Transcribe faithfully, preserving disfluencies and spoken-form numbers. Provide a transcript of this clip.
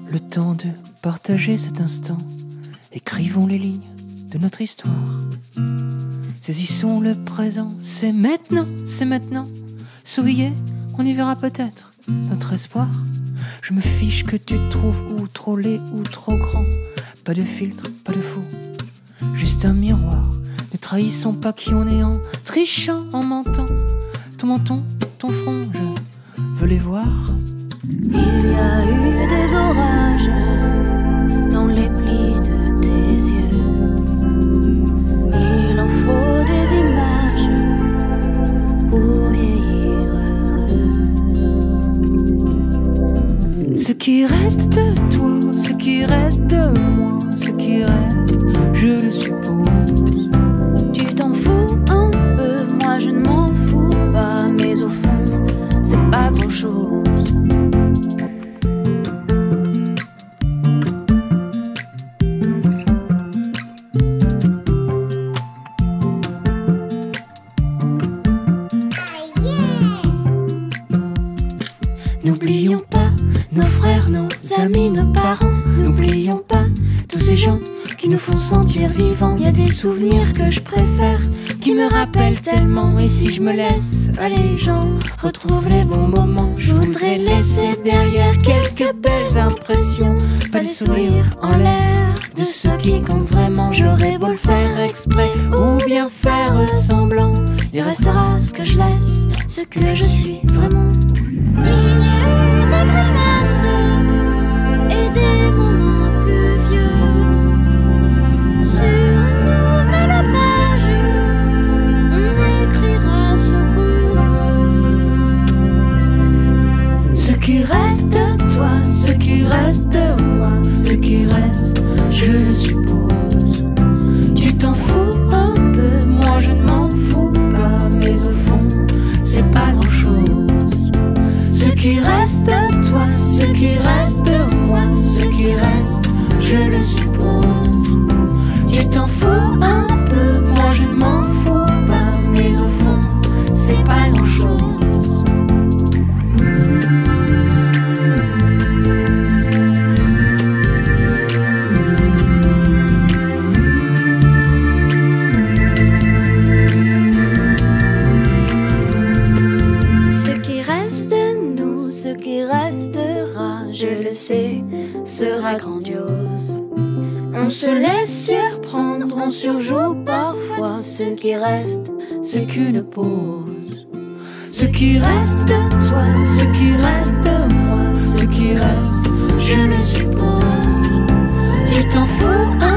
le temps de partager cet instant. Écrivons les lignes de notre histoire. Saisissons le présent, c'est maintenant, c'est maintenant. Souriez, on y verra peut-être notre espoir. Je me fiche que tu te trouves ou trop laid ou trop grand. Pas de filtre, pas de faux, juste un miroir. Ne trahissons pas qui on est en trichant, en mentant. Ton menton, ton front, je veux les voir. Il y a eu des orages dans les plis de tes yeux. Il en faut des images pour vieillir heureux. Ce qui reste de toi, ce qui reste de moi, ce qui reste, je le suppose. Tu t'en fous un peu, moi je ne m'en fous pas, mais au fond, c'est pas grand chose. N'oublions pas nos frères, nos amis, nos parents. N'oublions pas tous ces gens qui nous font sentir vivants. Y a des souvenirs que je préfère, qui me rappellent tellement. Et si je me laisse aller, j'en retrouve les bons moments. Je voudrais laisser derrière quelques belles impressions. Pas de sourire en l'air de ceux qui comptent vraiment. J'aurais beau le faire exprès ou bien faire semblant, il restera ce que je laisse, ce que je suis vraiment. Il y a eu des grimaces et des moments pluvieux. Sur une nouvelle page, on écrira ce qu'on veut. Ce qui reste de toi, ce qui reste de moi, ce qui reste, je le suppose. Tu t'en fous un peu, moi je ne m'en fous pas, mais au fond, c'est pas grand chose. Ce qui reste de toi, ce qui reste de moi, ce qui reste, je le suppose. Tu t'en fous un peu, moi je ne m'en fous pas, mais au fond, c'est pas grand chose. Ce qui restera, je le sais, sera grandiose. On se laisse surprendre, on surjoue parfois. Ce qui reste, c'est qu'une pause. Ce qui reste de toi, ce qui reste de moi, ce qui reste, je le suppose. Tu t'en fous un